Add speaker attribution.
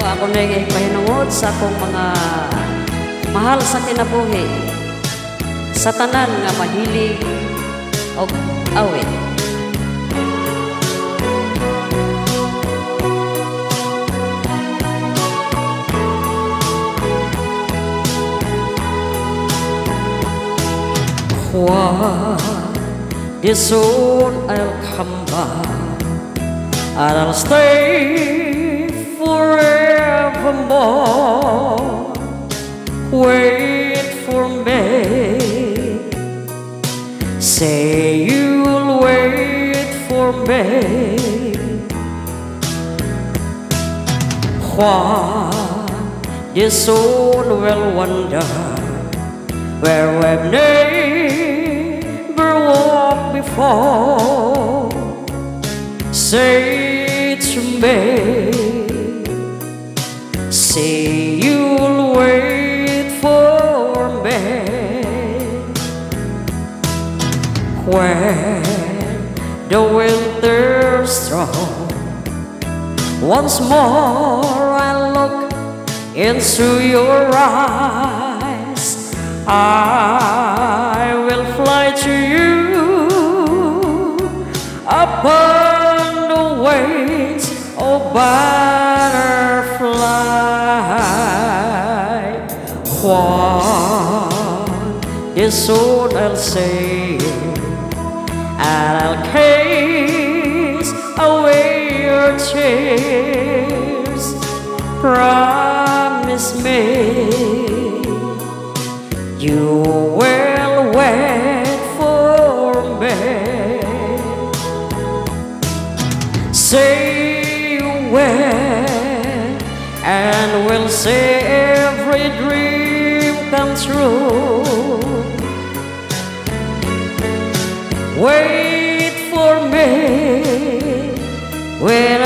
Speaker 1: ako na'y pahinungod sa akong mga mahal sa kinabuhi, sa tanan nga mahilig o awit. One soon I'll come back and I'll stay forevermore. Wait for me, say you'll wait for me. One soon will wonder where we've never walked before. Say to me, say you'll wait for me. When the winter's strong, once more I look into your eyes, I will fly to you upon the wings of butterfly. One soon I'll say, and I'll chase away your tears. Promise me you will wait for me. Say you will, and we'll see every dream come true. Wait for me.